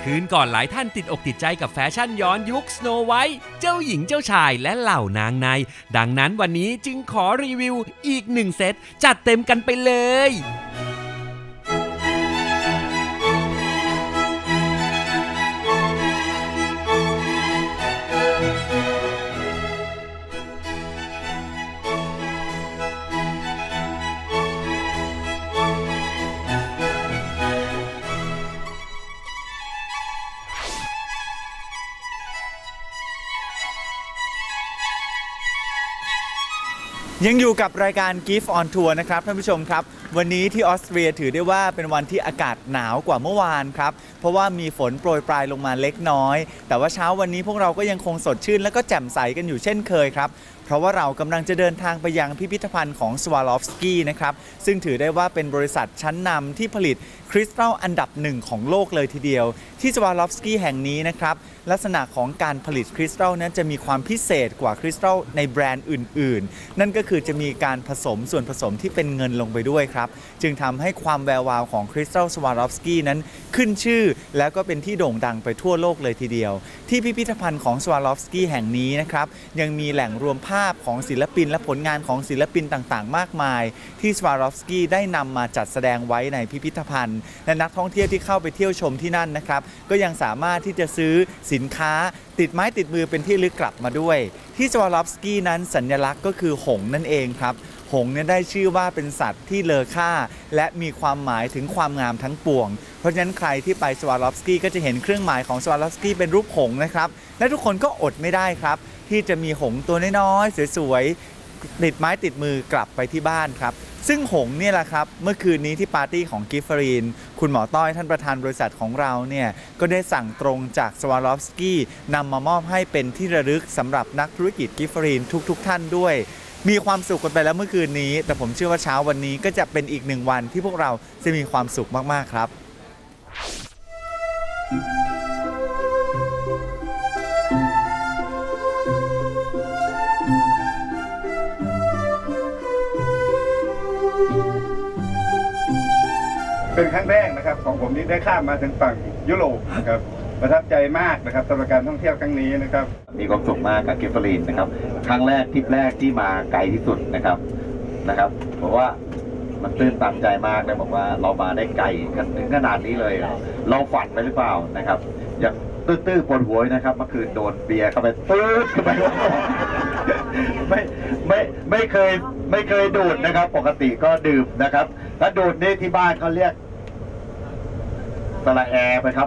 คืนก่อนหลายท่านติดอกติดใจกับแฟชั่นย้อนยุคสโนไวท์เจ้าหญิงเจ้าชายและเหล่านางในดังนั้นวันนี้จึงขอรีวิวอีก1เซตจัดเต็มกันไปเลยยังอยู่กับรายการ Gift on Tour นะครับท่านผู้ชมครับวันนี้ที่ออสเตรียถือได้ว่าเป็นวันที่อากาศหนาวกว่าเมื่อวานครับเพราะว่ามีฝนโปรยปลายลงมาเล็กน้อยแต่ว่าเช้าวันนี้พวกเราก็ยังคงสดชื่นและก็แจ่มใสกันอยู่เช่นเคยครับเพราะว่าเรากำลังจะเดินทางไปยังพิพิธภัณฑ์ของ Swarovski นะครับซึ่งถือได้ว่าเป็นบริษัทชั้นนำที่ผลิตคริสตัลอันดับ1ของโลกเลยทีเดียวที่ Swarovski แห่งนี้นะครับลักษณะของการผลิตคริสตัลนั้นจะมีความพิเศษกว่าคริสตัลในแบรนด์อื่นๆนั่นก็คือจะมีการผสมส่วนผสมที่เป็นเงินลงไปด้วยครับจึงทำให้ความแวววาวของคริสตัล Swarovski นั้นขึ้นชื่อแล้วก็เป็นที่โด่งดังไปทั่วโลกเลยทีเดียวที่พิพิธภัณฑ์ของ Swarovski แห่งนี้นะครับยังมีแหล่งรวมภาพของศิลปินและผลงานของศิลปินต่างๆมากมายที่ Swarovski ได้นำมาจัดแสดงไว้ในพิพิธภัณฑ์และนักท่องเที่ยวที่เข้าไปเที่ยวชมที่นั่นนะครับก็ยังสามารถที่จะซื้อสินค้าติดไม้ติดมือเป็นที่ระลึกกลับมาด้วยที่ Swarovski นั้นสัญลักษณ์ก็คือหงส์นั่นเองครับหงส์เนี่ยได้ชื่อว่าเป็นสัตว์ที่เลอค่าและมีความหมายถึงความงามทั้งปวงเพราะฉะนั้นใครที่ไป Swarovski ก็จะเห็นเครื่องหมายของ Swarovski เป็นรูปหงส์นะครับและทุกคนก็อดไม่ได้ครับที่จะมีหงส์ตัวน้อยๆสวยๆติดไม้ติดมือกลับไปที่บ้านครับซึ่งหงส์เนี่ยแหละครับเมื่อคืนนี้ที่ปาร์ตี้ของกิฟฟรีนคุณหมอต้อยท่านประธานบริษัทของเราเนี่ยก็ได้สั่งตรงจาก Swarovski นำมามอบให้เป็นที่ระลึกสำหรับนักธุรกิจกิฟฟรีนทุกท่านด้วยมีความสุขกันไปแล้วเมื่อคืนนี้แต่ผมเชื่อว่าเช้าวันนี้ก็จะเป็นอีก1วันที่พวกเราจะมีความสุขมากๆครับเป็นครั้งแรกนะครับของผมที่ได้ข้ามมาถึงฝั่งยุโรปนะครับประทับใจมากนะครับสำหรับการท่องเที่ยวครั้งนี้นะครับมีความสุขมากกับกิฟฟรีนนะครับครั้งแรกทริปแรกที่มาไกลที่สุดนะครับเพราะว่ามันตื่นตันใจมากเลยบอกว่าเรามาได้ไกลกันถึงขนาดนี้เลยเราฝันไปหรือเปล่านะครับอย่างตื้อปวดหัวนะครับเมื่อคืนโดนเบียร์เข้าไปตื้อเข้าไปไม่เคยดูดนะครับปกติก็ดื่มนะครับถ้าดูดนี่ที่บ้านเขาเรียกสละแอไปครับ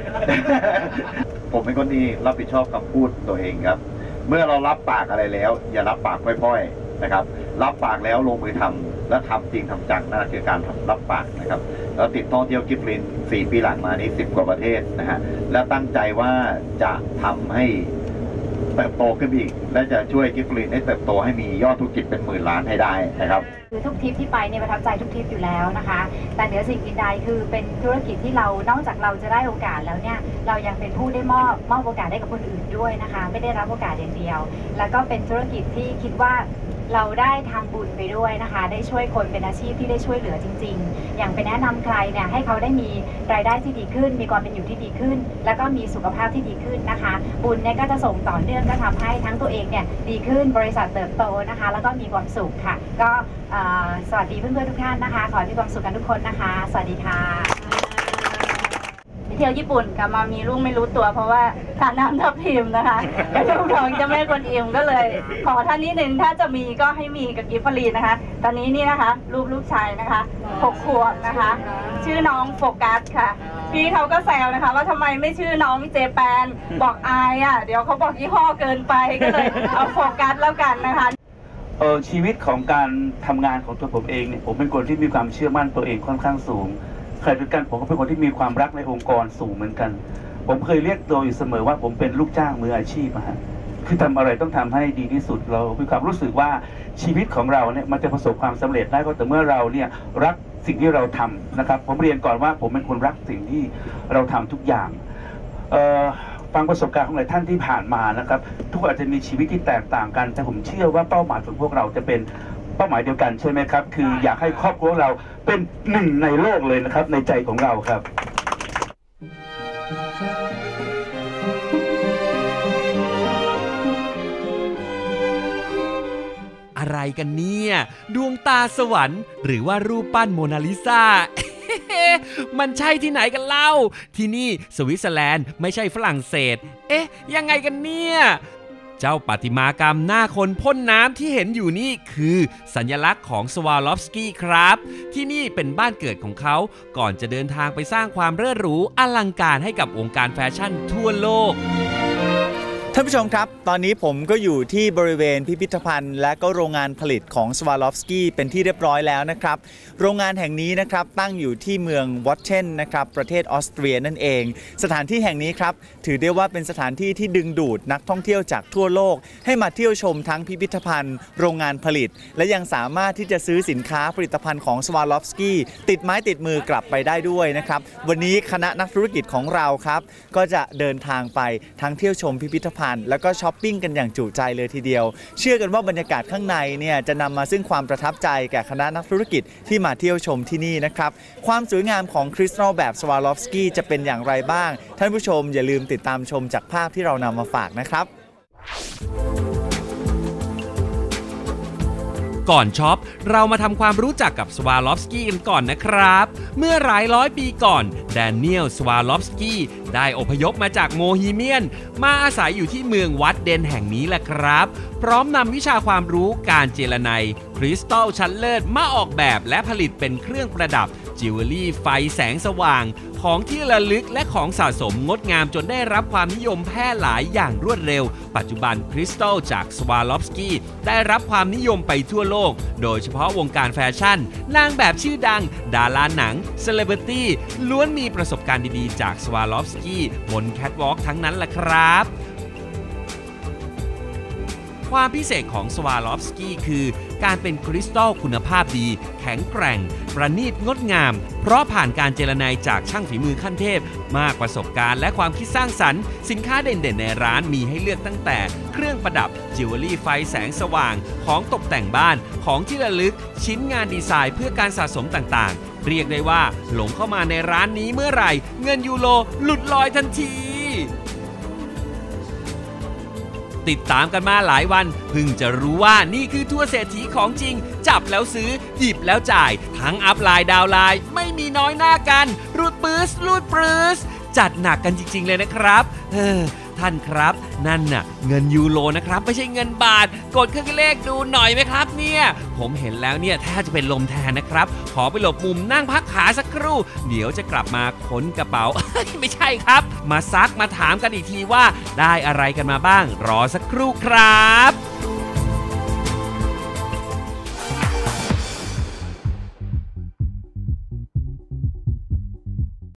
ผมเป็นคนที่รับผิดชอบคำพูดตัวเองครับเมื่อเรารับปากอะไรแล้วอย่ารับปากพร่อยๆนะครับรับปากแล้วลงมือทำและทำจริงทำจังนั่นคือการรับปากนะครับแล้วติดท่องเที่ยวกิฟฟรีน4 ปีหลังมานี้10 กว่าประเทศนะฮะและตั้งใจว่าจะทำให้เติบโตขึ้นอีกและจะช่วยกิฟฟรีนให้เติบโตให้มียอดธุรกิจเป็น10,000 ล้านให้ได้นะครับคือทุกทริปที่ไปเนี่ยประทับใจทุกทริปอยู่แล้วนะคะแต่เหนือสิ่งอื่นใดคือเป็นธุรกิจที่เรานอกจากเราจะได้โอกาสแล้วเนี่ยเรายังเป็นผู้ได้มอบโอกาสให้กับคนอื่นด้วยนะคะไม่ได้รับโอกาสอย่างเดียวแล้วก็เป็นธุรกิจที่คิดว่าเราได้ทำบุญไปด้วยนะคะได้ช่วยคนเป็นอาชีพที่ได้ช่วยเหลือจริงๆอย่างไปแนะนำใครเนี่ยให้เขาได้มีรายได้ที่ดีขึ้นมีความเป็นอยู่ที่ดีขึ้นแล้วก็มีสุขภาพที่ดีขึ้นนะคะบุญเนี่ยก็จะส่งต่อเนื่องก็ทำให้ทั้งตัวเองเนี่ยดีขึ้นบริษัทเติบโตนะคะแล้วก็มีความสุขค่ะก็สวัสดีเพื่อนๆทุกท่านนะคะขอให้มีความสุขกันทุกคนนะคะสวัสดีค่ะเที่ยวญี่ปุ่นกลับมามีลูกไม่รู้ตัวเพราะว่าทานน้ำทับทิมนะคะก็ลูกของเจ้าแม่กวนอิมก็เลยขอท่านนิดนึงถ้าจะมีก็ให้มีกับกิฟฟรีนนะคะตอนนี้นี่นะคะลูกชายนะคะ6 ขวบนะคะชื่อน้องโฟกัสค่ะพี่เขาก็แซวนะคะว่าทำไมไม่ชื่อน้องเจแปนบอกอายอ่ะเดี๋ยวเขาบอกยี่ห้อเกินไปก็เลยเอาโฟกัสแล้วกันนะคะชีวิตของการทำงานของตัวผมเองเนี่ยผมเป็นคนที่มีความเชื่อมั่นตัวเองค่อนข้างสูงใครด้วยกันผมก็เป็นคนที่มีความรักในองค์กรสูงเหมือนกันผมเคยเรียกตัวอยู่เสมอว่าผมเป็นลูกจ้างมืออาชีพฮะคือทำอะไรต้องทำให้ดีที่สุดเรามีความรู้สึกว่าชีวิตของเราเนี่ยมันจะประสบความสำเร็จได้ก็แต่เมื่อเราเนี่ยรักสิ่งที่เราทำนะครับผมเรียนก่อนว่าผมเป็นคนรักสิ่งที่เราทำทุกอย่างฟังประสบการณ์ของหลายท่านที่ผ่านมานะครับทุกคนอาจจะมีชีวิตที่แตกต่างกันแต่ผมเชื่อว่าเป้าหมายของพวกเราจะเป็นเป้าหมายเดียวกันใช่ไหมครับคืออยากให้ครอบครัวเราเป็น1 ในโลกเลยนะครับในใจของเราครับอะไรกันเนี่ยดวงตาสวรรค์หรือว่ารูปปั้นโมนาลิซา มันใช่ที่ไหนกันเล่าที่นี่สวิตเซอร์แลนด์ไม่ใช่ฝรั่งเศสยังไงกันเนี่ยเจ้าประติมากรรมหน้าคนพ่นน้ำที่เห็นอยู่นี่คือสัญลักษณ์ของสวาลอฟสกี้ครับที่นี่เป็นบ้านเกิดของเขาก่อนจะเดินทางไปสร้างความเร่อหรูอลังการให้กับวงการแฟชั่นทั่วโลกท่านผู้ชมครับตอนนี้ผมก็อยู่ที่บริเวณพิพิธภัณฑ์และก็โรงงานผลิตของสวาลอฟสกี้เป็นที่เรียบร้อยแล้วนะครับโรงงานแห่งนี้นะครับตั้งอยู่ที่เมืองวอตเชนนะครับประเทศออสเตรียนั่นเองสถานที่แห่งนี้ครับถือได้ว่าเป็นสถานที่ที่ดึงดูดนักท่องเที่ยวจากทั่วโลกให้มาเที่ยวชมทั้งพิพิธภัณฑ์โรงงานผลิตและยังสามารถที่จะซื้อสินค้าผลิตภัณฑ์ของสวาลอฟสกี้ติดไม้ติดมือกลับไปได้ด้วยนะครับวันนี้คณะนักธุรกิจของเราครับก็จะเดินทางไปทั้งเที่ยวชมพิพิธภัณฑ์แล้วก็ช้อปปิ้งกันอย่างจุใจเลยทีเดียวเชื่อกันว่าบรรยากาศข้างในเนี่ยจะนำมาซึ่งความประทับใจแก่คณะนักธุรกิจที่มาเที่ยวชมที่นี่นะครับความสวยงามของคริสตัลแบบสวาลอฟสกี้จะเป็นอย่างไรบ้างท่านผู้ชมอย่าลืมติดตามชมจากภาพที่เรานำมาฝากนะครับก่อนช็อปเรามาทำความรู้จักกับสวาลอฟสกี้กันก่อนนะครับเมื่อหลายร้อยปีก่อนแดเนียลสวาลอฟสกี้ได้อพยพมาจากโมฮีเมียนมาอาศัยอยู่ที่เมืองวัดเดนแห่งนี้แหละครับพร้อมนำวิชาความรู้การเจรไนคริสตัลชั้นเลิศมาออกแบบและผลิตเป็นเครื่องประดับจิวเวลรี่ไฟแสงสว่างของที่ระลึกและของสะสมงดงามจนได้รับความนิยมแพร่หลายอย่างรวดเร็วปัจจุบันคริสตัลจากสวาลอฟสกี้ได้รับความนิยมไปทั่วโลกโดยเฉพาะวงการแฟชั่นนางแบบชื่อดังดาราหนังเซเลบริตี้ล้วนมีประสบการณ์ดีๆจากสวาลอฟสกี้บนแคทวอล์กทั้งนั้นแหละครับความพิเศษของสวาลอฟสกี้คือการเป็นคริสตัลคุณภาพดีแข็งแกร่งประณีตงดงามเพราะผ่านการเจรไนจากช่างฝีมือขั้นเทพมากประสบการณ์และความคิดสร้างสรรค์สินค้าเด่นๆในร้านมีให้เลือกตั้งแต่เครื่องประดับจิวเวลรี่ไฟแสงสว่างของตกแต่งบ้านของที่ระลึกชิ้นงานดีไซน์เพื่อการสะสมต่างๆเรียกได้ว่าหลงเข้ามาในร้านนี้เมื่อไหร่เงินยูโรหลุดลอยทันทีติดตามกันมาหลายวันเพิ่งจะรู้ว่านี่คือทัวร์เศรษฐีของจริงจับแล้วซื้อหยิบแล้วจ่ายทั้งอัพไลน์ดาวน์ไลน์ไม่มีน้อยหน้ากันรูดปื๊สรูดปรื๊สจัดหนักกันจริงๆเลยนะครับท่านครับนั่นน่ะเงินยูโรนะครับไม่ใช่เงินบาทกดเครื่องเลขดูหน่อยไหมครับเนี่ยผมเห็นแล้วเนี่ยแทบจะเป็นลมแทนนะครับขอไปหลบมุมนั่งพักขาสักครู่เดี๋ยวจะกลับมาค้นกระเป๋า ไม่ใช่ครับมาซักมาถามกันอีกทีว่าได้อะไรกันมาบ้างรอสักครู่ครับ